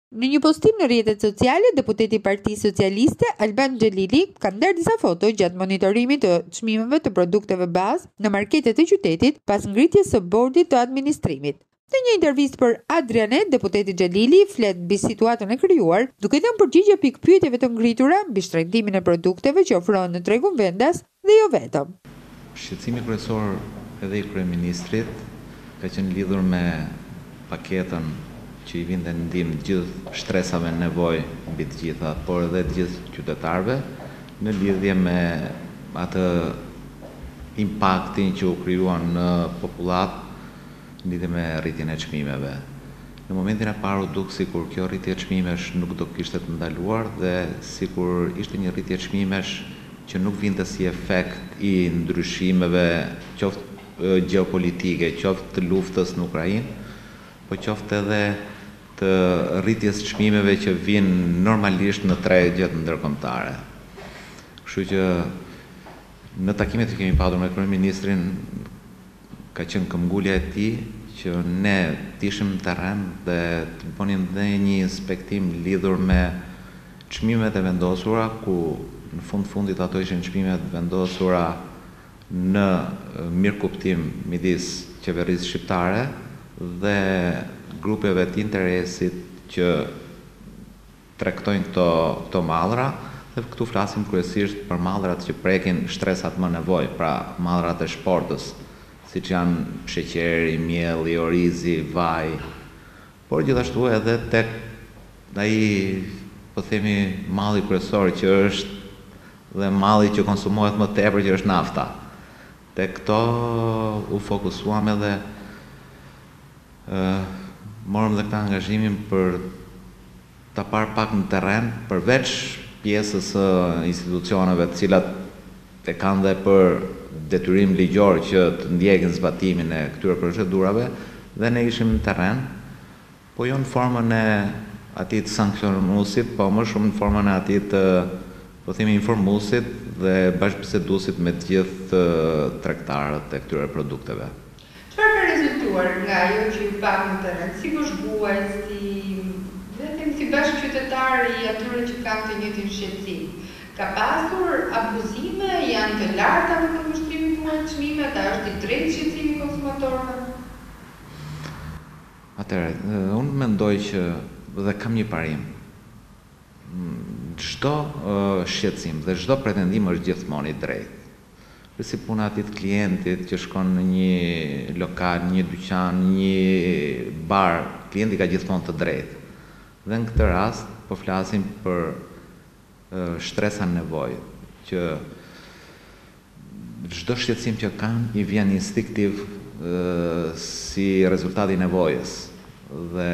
Në një postim në rrjetet sociale, deputeti i Partisë Socialiste, Speciale Xhelili, ka ndar disa foto gjatë monitorimit të çmimeve të produkteve bazë në marketet e qytetit pas ngritjes së bordit të administrimit. Në një intervistë për Adrianet, deputeti Xhelili flet mbi situatën e krijuar, duke dhënë përgjigje pikë pyetjeve të ngritura mbi shtrëngimin e produkteve që ofrohen në tregun vendas dhe jo vetëm. Shqetësimi kryesor edhe i kryeministrit ka qenë lidhur me paketën që i vinte ndihmë gjithë shtresave nevojë mbi të gjitha, por edhe të gjithë qytetarëve në lidhje me atë impaktin që u krijuan në popullat në lidhje me rritjen e çmimeve. Në momentin e parë u duk sikur kjo rritje e çmimesh nuk do kishte të ndaluar dhe sikur ishte një rritje e çmimesh që nuk vinte si efekt i ndryshimeve qoftë gjeopolitike, qoftë të luftës në Ukrainë, po qoftë edhe të rritjes çmimeve që vinë normalisht në tregjet ndërkombëtare. Kështu që në takimet që kemi pasur me kryeministrin ka qenë këmbgulja e tij që ne të ishim në terren dhe të bënim dhe një inspektim lidhur me çmimet e vendosura, ku në fundit ato ishin çmimet vendosura në mirëkuptim midis qeverisë shqiptare dhe grupeve të interesit që tregtojnë këto mallra, dhe këtu flasim kryesisht për mallrat që prekin shtresat më nevojë, pra mallrat e shportës, siç janë sheqeri, mielli, orizi, vaj, por gjithashtu edhe tek ai, po themi, malli kryesor që është dhe malli që konsumohet më tepër, që është nafta. Tek këto u fokusuam edhe morëm dhe këta angazhimin për ta parë pak në terren, përveç pjesës së institucioneve të cilat e kanë dhe për detyrim ligjor që të ndjekin zbatimin e këtyre procedurave, dhe ne ishim në terren, po jo në formën e atij të sanksionuesit, po më shumë në formën e atij të, po themi, informuesit dhe bashkëbiseduesit me të gjithë tregtarët e këtyre produkteve. Çfarë ka rezultuar nga ajo që ju pak në terren, si bashkëbuaj, si bashkëqytetar i atyre që kanë të njëjtin shqetësim? Ka pasur abuzime, janë të larta në këndvështrimin tuaj të çmimeve, a është i drejtë shqetësimi i konsumatorëve? Atëherë, unë mendoj që dhe kam një parim. Çdo shqetësim dhe çdo pretendim është gjithmonë i drejtë. Si puna atit klientit që shkon në një lokal, një dyqan, një bar, klienti ka gjithmonë të drejtë. Dhe në këtë rast, po flasim për shtresa nevojë, që çdo shqetësim që kanë i vjen instinktiv si rezultati i nevojës. Dhe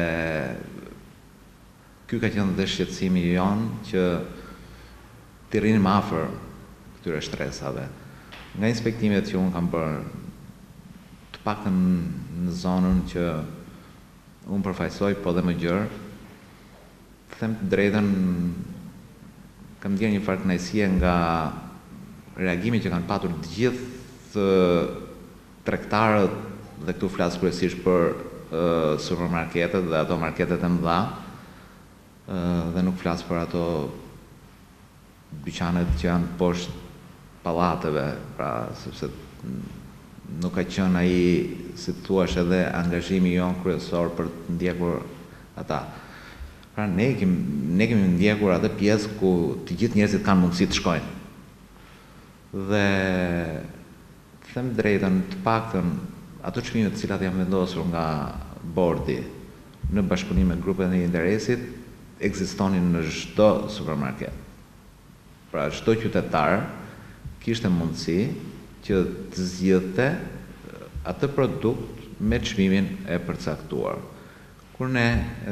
ky ka qenë dhe shqetësimi jonë që të rrinim afër këtyre shtresave. Nga inspektimet që unë kam bërë, të paktën në zonën që unë përfaqësoj, po dhe më gjërë, të them të drejtën, kam ndjerë një farë kënaqësie nga reagimi që kanë patur të gjithë tregtarët, dhe këtu flas kryesisht për supermarketet dhe ato marketet e mëdha, dhe nuk flas për ato dyqanet që janë poshtë pallateve, pra sepse nuk ka qenë ai, si thuash, edhe angazhimi jon kryesor për të ndjekur ata. Pra ne kemi ndjekur atë pjesë ku të gjithë njerëzit kanë mundësi të shkojnë. Dhe them drejtën, të paktën ato çmime të cilat janë vendosur nga bordi në bashkëpunim me grupet e interesit ekzistonin në çdo supermarket. Pra çdo qytetar kishte mundësi që të zgjidhte atë produkt me çmimin e përcaktuar. Kur ne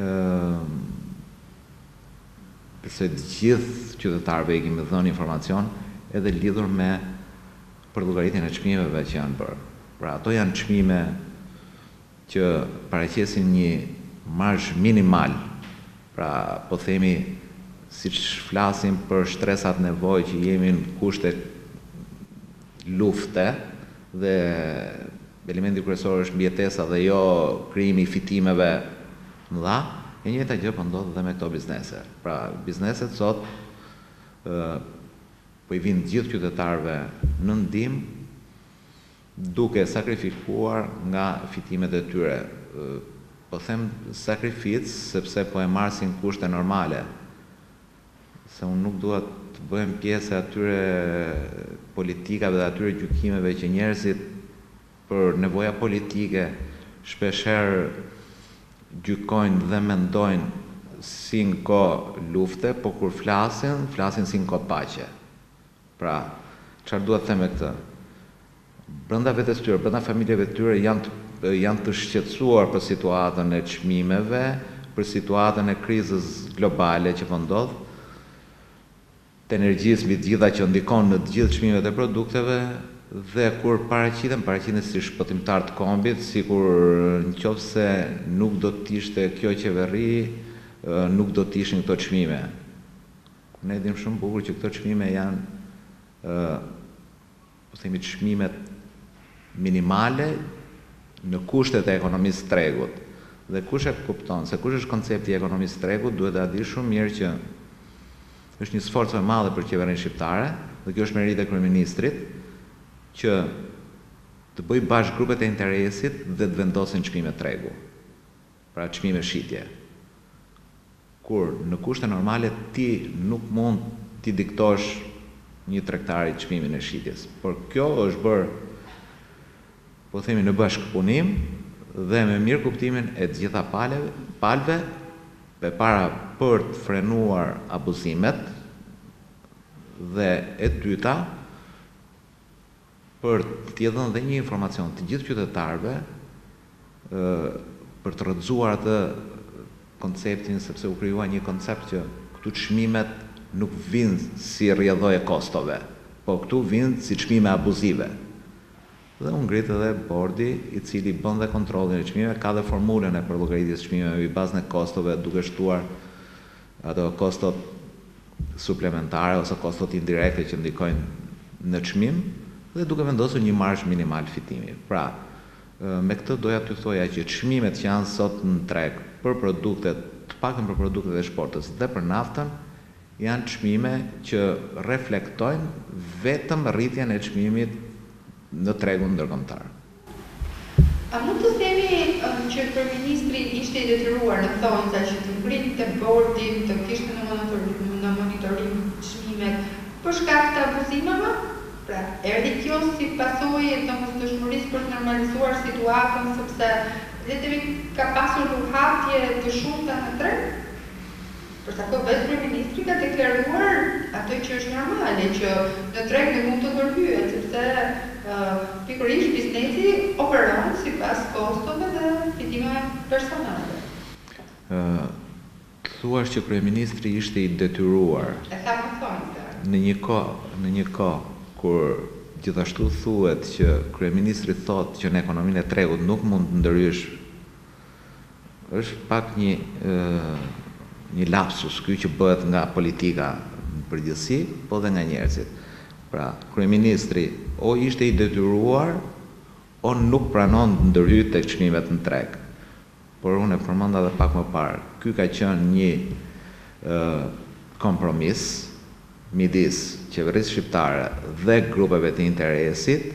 besoj të gjithë qytetarëve i kemi dhënë informacion edhe lidhur me përllogëritjen e çmimeve që janë bërë. Pra ato janë çmime që paraqesin një marzh minimal. Pra po themi, siç flasim për shtresat nevojë që jemi në kushte lufte dhe elementi kryesor është mbijetesa dhe jo krijimi i fitimeve mëdha, E njëjta gjë po ndodh edhe me këto biznese. Pra, bizneset sot po i vinë gjithë qytetarëve në ndihmë, duke sakrifikuar nga fitimet e tyre. Po them sakrificë sepse po e marsin kushte normale. Se unë nuk dua të bëhem pjesë atyre politikave dhe atyre gjykimeve që njerëzit për nevoja politike shpeshherë gjykojnë dhe mendojnë si në kohë lufte, po kur flasin si në kohë paqe. Pra, çfarë dua të them me këtë? Brenda vetes tyre, brenda familjeve tyre janë të shqetësuar për situatën e çmimeve, për situatën e krizës globale që po ndodh, të energjisë mbi të gjitha që ndikon në të gjithë çmimet e produkteve, dhe kur paraqiten si shpëtimtar të kombit, sikur nëse nuk do të ishte kjo qeveri, nuk do të ishin këto çmime. Ne dim shumë bukur që këto çmime janë po themi çmimet minimale në kushtet e ekonomisë tregut. Dhe kush e kupton se kush është koncepti i ekonomisë tregut, duhet ta di shumë mirë që është një sforcë e madhe për qeverinë shqiptare, dhe kjo është meritë e kryeministrit, që të bëj bashkë grupet e interesit dhe të vendosin çmime tregu. Pra çmime shitje. Kur në kushte normale ti nuk mund t'i diktosh një tregtari çmimin e shitjes. Por kjo është bërë, po themi, në bashkëpunim dhe me mirë kuptimin e të gjitha palëve, përpara për të frenuar abuzimet, dhe e dyta, për t'i dhënë dhe një informacion të gjithë qytetarëve, për të rrëdzuar atë konceptin, sepse u krijuar një koncept që këtu çmimet nuk vinë si rrjedhoj e kostove, po këtu vinë si çmime abuzive. Dhe u ngrit edhe bordi i cili bën dhe kontrollin e çmimeve, ka dhe formulën e përllogëritjes çmimeve mbi bazën e kostove, duke shtuar ato kostot suplementare ose kostot indirekte që ndikojnë në çmim, dhe duke vendosur një marzh minimal fitimi. Pra, me këtë doja t'ju thoja që çmimet që janë sot në treg për produktet, të paktën për produktet e shportës dhe për naftën, janë çmime që reflektojnë vetëm rritjen e çmimit në tregun ndërkombëtar. A mund të themi që kryeministri ishte i detyruar në thonjza që të ngritte bordin, të kishte në monitorim çmimet për shkak të abuzimeve? Pra, erdhi kjo si pasojë të mosdëshmërisë për të normalizuar situatën, sepse le të themi ka pasur luhatje të shumta në treg? Përsa ko vetë kryeministri ka deklaruar ato që është normale, që në treg në mund të ndërhyet, sepse pikërisht biznesi operon sipas kostove dhe fitimeve personale. Thuash që kryeministri ishte i detyruar. E tha më thonë. Në një kohë kur gjithashtu thuhet që kryeministri thotë që në ekonominë e tregut nuk mund të ndërhysh, është pak një lapsus ky që bëhet nga politika në përgjithësi, po dhe nga njerëzit. Pra, kryeministri o ishte i detyruar, o nuk pranon të ndërhyjë tek çmimet në treg. Por unë e përmenda edhe pak më parë, ky ka qenë një kompromis midis qeverisë shqiptare dhe grupeve të interesit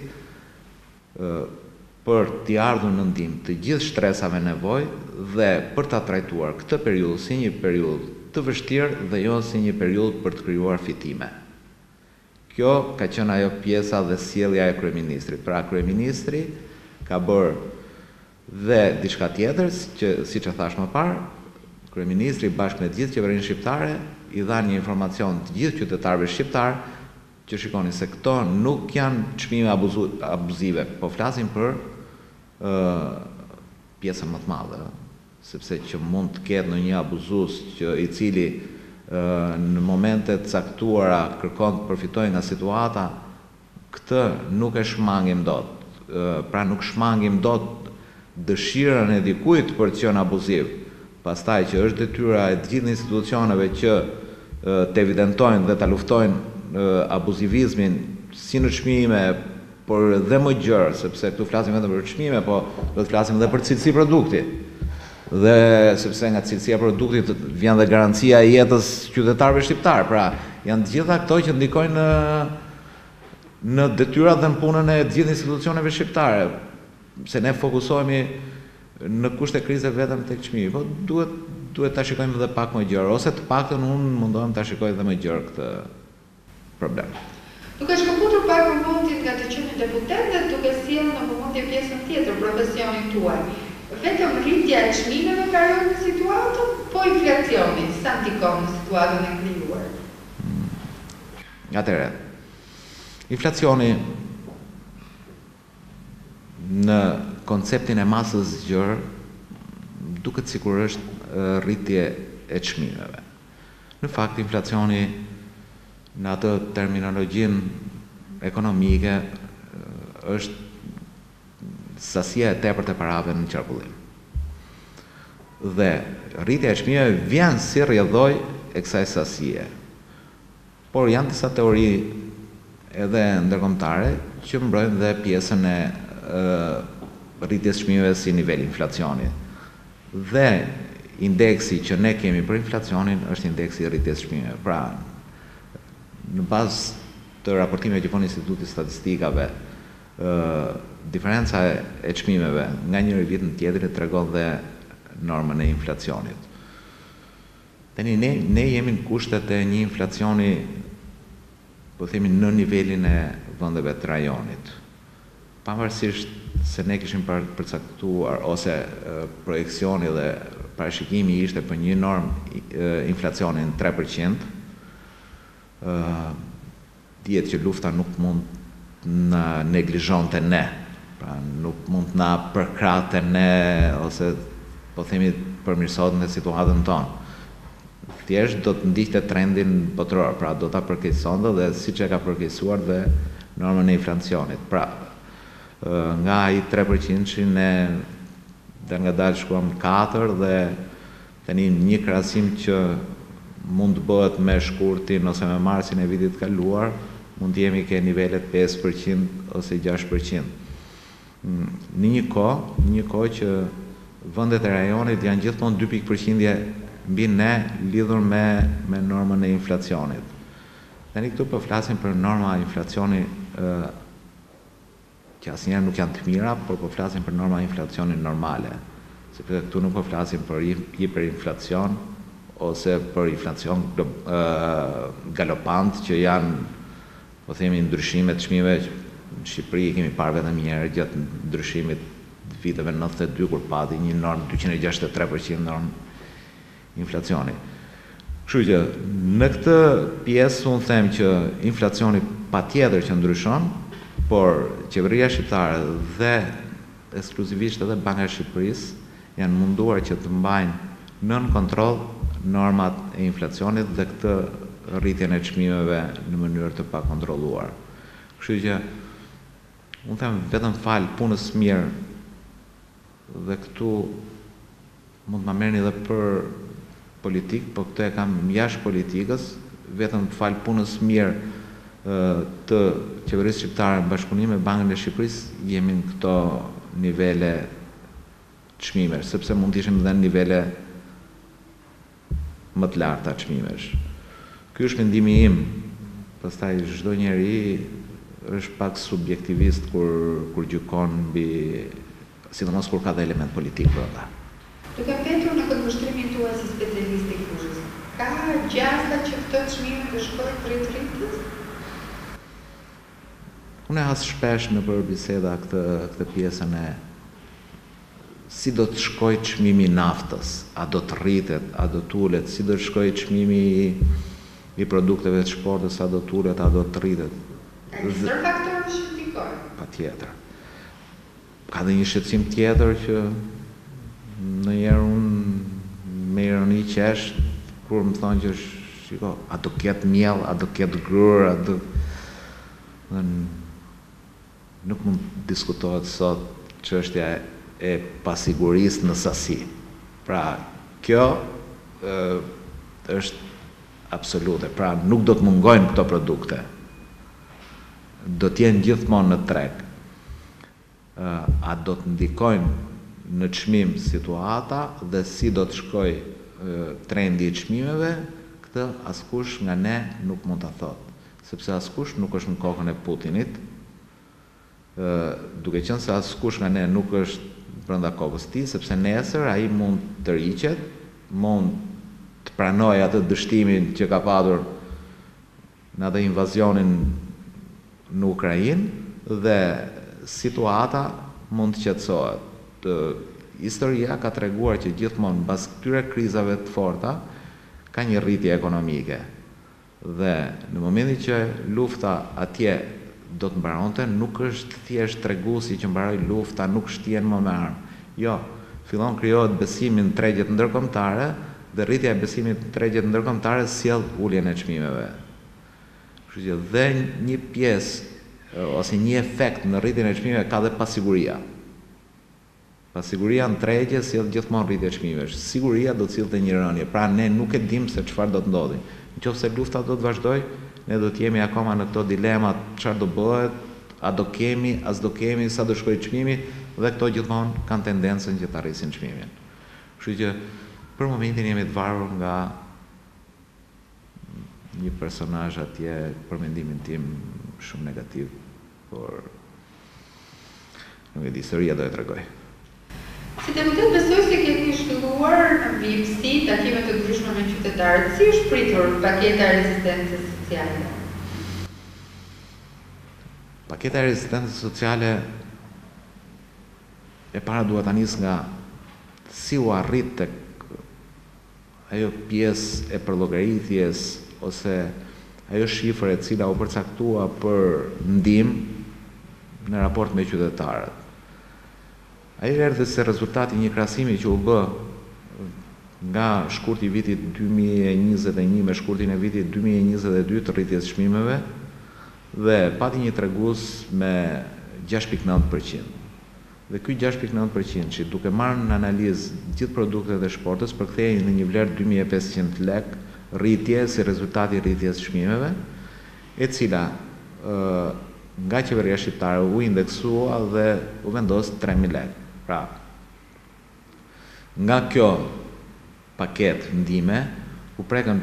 për t'i ardhur në ndihmë të gjithë shtresave nevojë dhe për ta trajtuar këtë periudhë si një periudhë të vështirë dhe jo si një periudhë për të krijuar fitime. Kjo ka qenë ajo pjesa dhe sjellja e kryeministrit. Pra, kryeministri ka bërë dhe diçka tjetër, që siç e thash më parë, kryeministri bashkë me të gjithë qeverinë shqiptare i dha një informacion të gjithë qytetarëve shqiptar që shikoni se këto nuk janë çmime abuzive, po flasim për pjesën më të madhe, sepse që mund të ketë në një abuzues i cili në momente të caktuara kërkon të përfitojë nga situata, këtë nuk e shmangim dot. Pra nuk shmangim dot dëshirën e dikujt për të qenë abuziv. Pastaj që është detyra e të gjithë institucioneve që të evidentojnë dhe ta luftojnë abuzivizmin si në çmime, por dhe më gjerë, sepse këtu flasim vetëm për çmime, po do të flasim edhe për cilësi produkti. Dhe sepse nga cilësia e produktit vjen dhe garancia e jetës qytetarëve shqiptar. Pra, janë të gjitha këto që ndikojnë në detyrat dhe në punën e gjithë institucioneve shqiptare. Se ne fokusohemi në kushte krize vetëm tek çmimi, po duhet ta shikojmë edhe pak më gjerë, ose të paktën unë mundohem ta shikoj edhe më gjerë këtë problem. Duke shkëputur pak vëmendjen nga të qenë deputet dhe duke sjellë në vëmendje pjesën tjetër profesionin tuaj, vetëm rritja e çmimeve ka rënë në situatën, po inflacioni sa ndikon në situatën e krijuar? Atëherë, inflacioni në konceptin e masës gjerë duket sikur është rritje e çmimeve. Në fakt, inflacioni në atë terminologjinë ekonomike është sasia e tepërt e parave në qarkullim. Dhe rritja e çmimeve vjen si rrjedhoj e kësaj sasie. Por janë disa teori edhe ndërkombëtare që mbrojnë dhe pjesën e rritjes çmimeve si nivel inflacioni. Dhe indeksi që ne kemi për inflacionin është indeksi i rritjes çmimeve. Pra, në bazë të raportimeve që bën Instituti i Statistikave, diferenca e çmimeve nga një vit në tjetrin tregon dhe normën e inflacionit. Tani ne jemi në kushtet e një inflacioni, po themi, në nivelin e vendeve të rajonit. Pavarësisht se ne kishim përcaktuar ose projekcioni dhe parashikimi ishte për një normë inflacionin 3%, dihet që lufta nuk mund na neglizhonte ne, pra nuk mund na përkrahte ne ose po themi përmirësohet në situatën tonë. Thjesht do të ndiqte trendin botëror, pra do ta përkeqësonte dhe siç e ka përkeqësuar dhe normën e inflacionit. Pra, nga ai 3% ne dhe nga dalë shkuam 4 dhe tani një krahasim që mund të bëhet me shkurtin ose me marsin e vitit kaluar, mund të jemi ke nivelet 5% ose 6%. Në një kohë që vendet e rajonit janë gjithmonë 2 pikë mbi ne lidhur me normën e inflacionit. Tani këtu po flasim për norma e inflacioni që asnjëherë nuk janë të mira, por po flasim për norma e inflacionit normale. Sepse këtu nuk po flasim për hiperinflacion ose për inflacion galopant që janë, po themi, ndryshimet të çmimeve. Në Shqipëri kemi parë vetëm një herë gjatë ndryshimit viteve 92 kur pati një normë 263% normë inflacioni. Kështu që në këtë pjesë unë them që inflacioni patjetër që ndryshon, por qeveria shqiptare dhe ekskluzivisht edhe Banka e Shqipërisë janë munduar që të mbajnë nën kontroll normat e inflacionit dhe këtë rritjen e çmimeve në mënyrë të pakontrolluar. Kështu që unë them vetëm fal punës mirë, dhe këtu mund ma merrni edhe për politik, po këtë e kam jashtë politikës, vetëm fal punës mirë të qeverisë shqiptare në bashkëpunim me Bankën e Shqipërisë jemi në këto nivele çmimesh, sepse mund të ishim edhe në nivele më të larta çmimesh. Ky është mendimi im. Pastaj çdo njeri është pak subjektivist kur gjykon mbi, sidomos kur ka dhe element politik brenda. Duke mbetur në këndvështrimin tuaj si specialist i fushës, ka gjasa që këto çmime të shkojnë drejt rritjes? Unë has shpesh në për biseda këtë pjesën e si do të shkoj çmimi i naftës, a do të rritet, a do të ulet, si do të shkoj çmimi i produkteve të shportës, a do të ulet, a do të rritet. Çfarë faktorë shqetësojnë? Patjetër. Ka dhe një shqetësim tjetër që ndonjëherë unë me ironi qesh kur më thonë që shiko, a do ketë miell, a do ketë grur, a do... Nuk mund diskutohet sot çështja e pasigurisë në sasi. Pra, kjo është absolute. Pra, nuk do të mungojnë këto produkte. Do t'jenë gjithmonë në treg. A do të ndikojnë në çmim situata dhe si do të shkoj trendi i çmimeve, këtë askush nga ne nuk mund ta thotë, sepse askush nuk është në kokën e Putinit, duke qenë se askush nga ne nuk është brenda kokës tij, sepse nesër ai mund të riqet, mund të pranojë atë dështimin që ka patur në atë invazionin në Ukrainë dhe situata mund të qetësohet. Historia ka treguar që gjithmonë pas këtyre krizave të forta ka një rritje ekonomike. Dhe në momentin që lufta atje do të mbaronte, nuk është thjesht treguesi që mbaroi lufta, nuk shtihen më me armë. Jo, fillon krijohet besimi në tregjet ndërkombëtare dhe rritja e besimit në tregjet ndërkombëtare sjell uljen e çmimeve. Kështu që dhe një pjesë ose një efekt në rritjen e çmimeve ka dhe pasiguria. Pasiguria në tregje sjell gjithmonë rritje çmimesh. Siguria do të sillte një rënje. Pra ne nuk e dim se çfarë do të ndodhi. Nëse lufta do të vazhdojë, ne do të jemi akoma në këto dilema, çfarë do bëhet, a do kemi, as do kemi, sa do shkojë çmimi, dhe këto gjithmonë kanë tendencën që të arrisin çmimin. Kështu që për momentin jemi të varur nga një personazh atje, për mendimin tim shumë negativ, por nuk e di, historia do e tregoj. Si deputet besoj se keni zhvilluar në vipsi takime të ndryshme me qytetarët. Si është pritur paketa e rezistencës sociale? Paketa e rezistencës sociale e para duhet ta nis nga si u arrit tek ajo pjesë e përllogaritjes ose ajo shifër e cila u përcaktua për ndihmë në raport me qytetarët. Ai erdhi se rezultati një krahasimi që u bë nga shkurti i vitit 2021 me shkurtin e vitit 2022 të rritjes çmimeve dhe pati një tregues me 6.9%. Dhe ky 6.9% që duke marrë në analizë gjithë produktet e shportës përkthehej në një vlerë 2500 lekë rritje si rezultati i rritjes çmimeve, e cila nga qeveria shqiptare u indeksua dhe u vendos 3.000 lekë. Pra, nga kjo paket ndihme do preken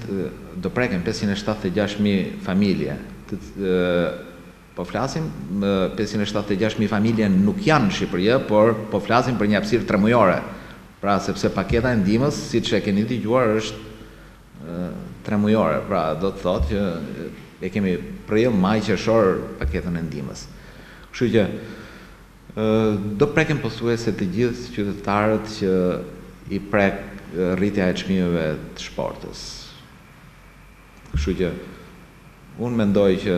576.000 familje. Po flasim 576.000 familje nuk janë në Shqipëri, por po flasim për një hapësirë 3 mujore. Pra, sepse paketa e ndihmës, siç e keni dëgjuar, është 3 mujore. Pra, do të thotë që e kemi prill, maj, qershor paketën e ndihmës. Kështu që do preken pothuajse të gjithë qytetarët që i prek rritja e çmimeve të shportës. Kështu që unë mendoj që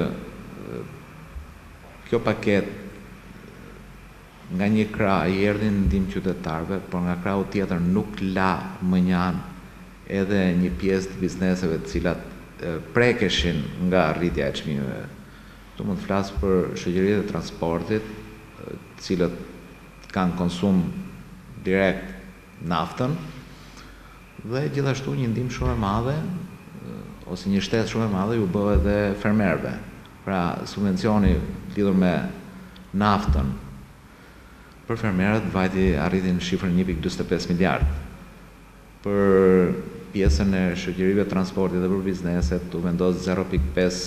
kjo paket nga një krah i erdhi në ndihmë qytetarëve, por nga krahu tjetër nuk la më një anë edhe një pjesë të bizneseve të cilat prekeshin nga rritja e çmimeve. Tu mund të flas për shoqëritë e transportit, të cilët kanë konsum direkt naftën dhe gjithashtu një ndihmë shumë e madhe ose një shtesë shumë e madhe ju bë edhe fermerëve. Pra, subvencioni lidhur me naftën për fermerët vajti arritin shifrën 1.45 miliard. Për pjesën e shoqërive transportit dhe për bizneset u vendos 0.5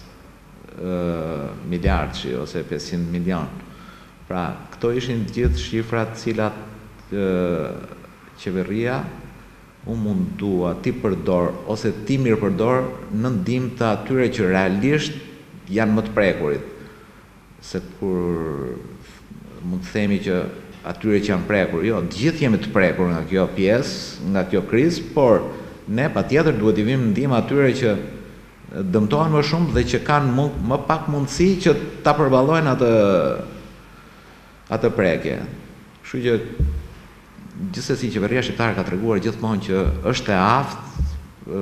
miliard ose 500 milion. Pra, këto ishin gjithë shifrat cilat qeveria u mundua ti përdor ose ti mirë përdor në ndihmë të atyre që realisht janë më të prekurit. Se kur mund të themi që atyre që janë prekur, jo, të gjithë jemi të prekur nga kjo pjesë, nga kjo krizë, por ne patjetër duhet i vim ndihmë atyre që dëmtohen më shumë dhe që kanë më pak mundësi që ta përballojnë atë prekje. Kështu që gjithsesi qeveria shqiptare ka treguar gjithmonë që është e aftë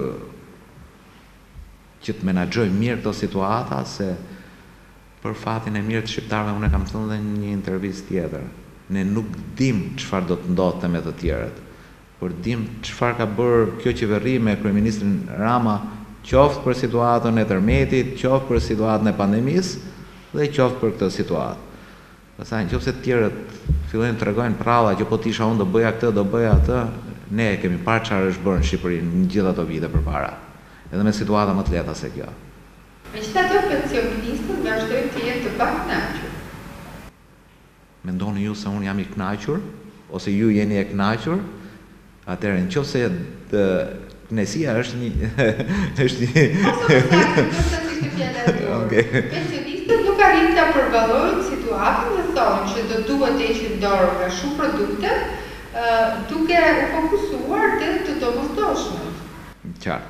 që të menaxhojë mirë këto situata, se për fatin e mirë të shqiptarëve unë kam thënë në një intervistë tjetër. Ne nuk dim çfarë do të ndodhte me të tjerët, por dim çfarë ka bërë kjo qeveri me kryeministrin Rama, qoftë për situatën e tërmetit, qoftë për situatën e pandemisë dhe qoftë për këtë situatë. Pastaj nëse të tjerët fillojnë të tregojnë pralla që po tisha unë do bëja këtë, do bëja atë, ne kemi parë çfarë është bërë në Shqipëri në gjithë ato vite përpara. Edhe me situata më të lehta se kjo. Megjithatë, pensionistët vazhdojnë të jenë të pakënaqur. Mendoni ju se unë jam i kënaqur ose ju jeni e kënaqur? Atëherë nëse kënesia është një është një pensionistët nuk arrin ta përballojnë situatën dhe thonë që do duhet të heqin dorë nga shumë produkte, duke u fokusuar te të domosdoshmet. Qartë.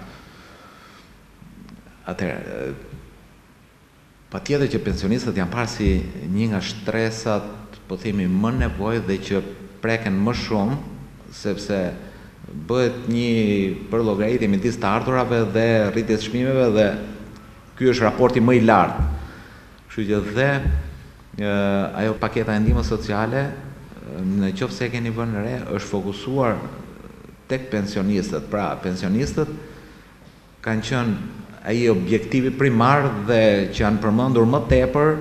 Atëherë, patjetër që pensionistët janë parë si një nga shtresat, po themi, më nevojë dhe që preken më shumë, sepse bëhet një përllogëritje midis të ardhurave dhe rritjes çmimeve dhe ky është raporti më i lartë. Kështu që dhe ajo paketa e ndihmës sociale, në qoftë se e keni vënë re, është fokusuar tek pensionistët. Pra, pensionistët kanë qenë ai objektivi primar dhe që janë përmendur më tepër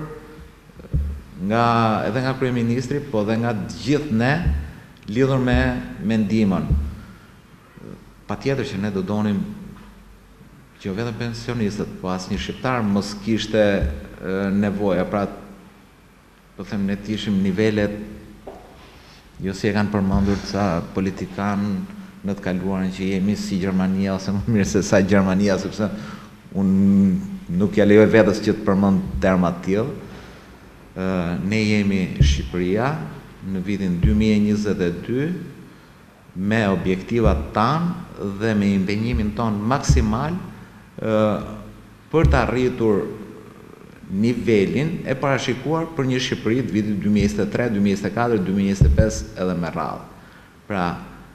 edhe nga kryeministri, po dhe nga gjithë ne lidhur me ndihmën. Patjetër që ne do donim që jo vetëm pensionistët, po asnjë shqiptar mos kishte nevoja, pra po them ne të ishim nivelet jo si e kanë përmendur ca politikan në të kaluarën që jemi si Gjermania ose më mirë se sa Gjermania, sepse unë nuk ja lejoj vetes që të përmend terma të tillë. Ne jemi Shqipëria në vitin 2022 me objektivat tanë dhe me impenjimin ton maksimal për të arritur nivelin e parashikuar për një Shqipëri të vitit 2023, 2024, 2025 edhe me radhë. Pra,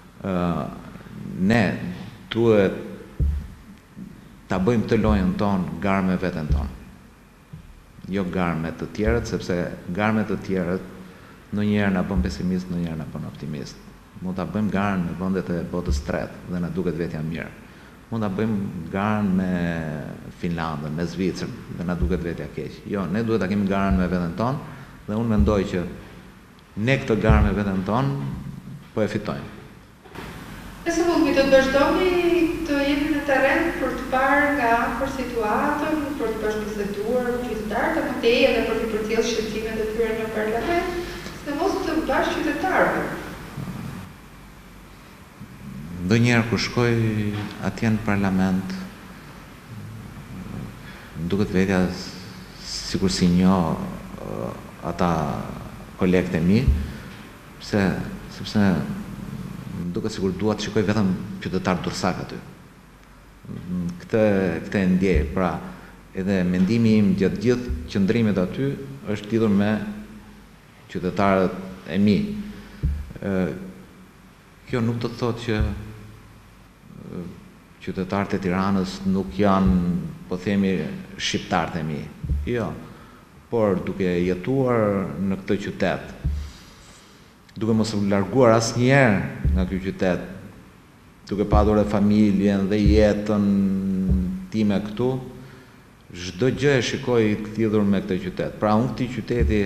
ne duhet ta bëjmë këtë lojën tonë garë me veten tonë. Jo garë me të tjerët, sepse garë me të tjerët ndonjëherë na bën pesimist, ndonjëherë na bën optimist. Mund ta bëjmë garën me vendet e botës tretë dhe na duket vetja mirë. Mund ta bëjmë garën me Finlandën, me Zvicrën dhe na duket vetja keq. Jo, ne duhet ta kemi garën me veten tonë dhe unë mendoj që ne këtë garë me veten tonë po e fitojmë. Nëse mund të vazhdoni të jeni në terren për të parë nga afër situatën, për të bashkëbiseduar me qytetarët, apo të edhe për të përcjellë shqetësimet e tyre në parlament, sidomos të bashkëqytetarëve. Ndonjëherë kur shkoj atje në parlament, duket vetja sikur si njoh ata kolegët e mi, sepse duket sikur dua të shikoj vetëm qytetar dursak aty. Këtë e ndjej, pra edhe mendimi im gjatë gjithë qëndrimit aty është lidhur me qytetarët e mi. Kjo nuk do të thotë që qytetarët e Tiranës nuk janë, po themi, shqiptarët e mi. Jo, por duke jetuar në këtë qytet, duke mos u larguar asnjëherë nga ky qytet, duke padur edhe familjen dhe jetën time këtu, çdo gjë e shikoj të lidhur me këtë qytet. Pra unë këtij qyteti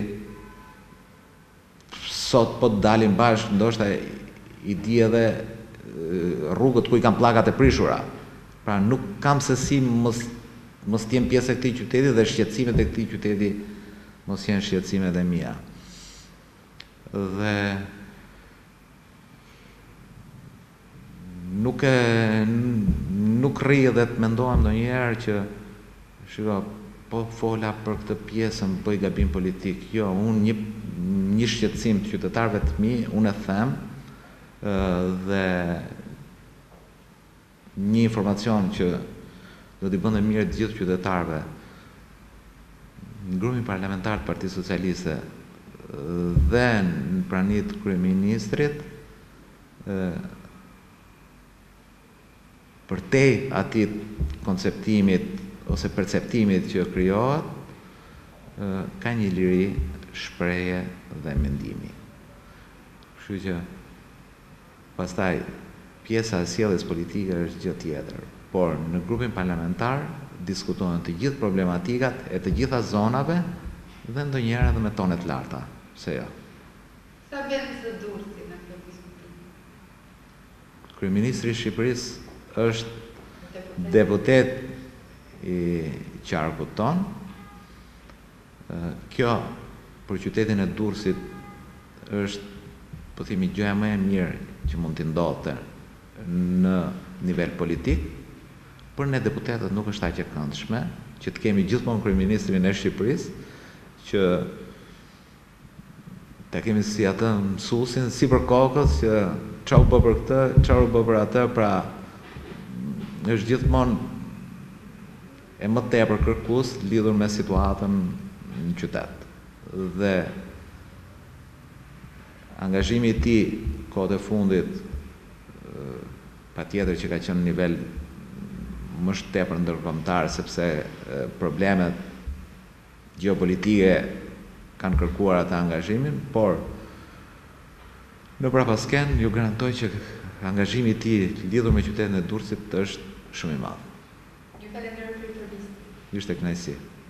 sot po të dalim bashkë, ndoshta i di edhe rrugët ku i kam pllakat e prishura. Pra nuk kam se si mos të jem pjesë e këtij qyteti dhe shqetësimet e këtij qyteti mos jenë shqetësimet e mia. Dhe nuk rri dhe të mendohem ndonjëherë që shiko, po fola për këtë pjesën, bëj gabim politik. Jo, unë një shqetësim të qytetarëve të mi, unë e them, dhe një informacion që do t'i bënte mirë të gjithë qytetarëve. Në grupin parlamentar të Partisë Socialiste dhe në praninë të kryeministrit, përtej atij konceptimit ose perceptimit që krijohet, ka një liri shpreje dhe mendimi. Kështu që pastaj pjesa e sjelljes politike është gjë tjetër, por në grupin parlamentar diskutohen të gjithë problematikat e të gjitha zonave dhe ndonjëherë edhe me tone të larta, pse jo. Sa Kryeministri i Shqipërisë është deputet i qarkut ton. Kjo për qytetin e Durrësit është, po themi, gjëja më e mirë që mund t'i ndodhte në nivel politik. Për ne deputetët nuk është aq e këndshme që të kemi gjithmonë kryeministrin e Shqipërisë që ta kemi si atë mësuesin sipër kokës që çau bë për këtë, çau bë për atë, pra është gjithmonë e më tepër kërkues lidhur me situatën në qytet. Dhe angazhimi i tij kohët e fundit patjetër që ka qenë në nivel më tepër ndërkombëtar, sepse problemet gjeopolitike kanë kërkuar atë angazhimin, por në prapasken ju garantoj që angazhimi i tij lidhur me qytetin e Durrësit është shumë i madh. Ju falenderoj për intervistë. Ishte kënaqësi.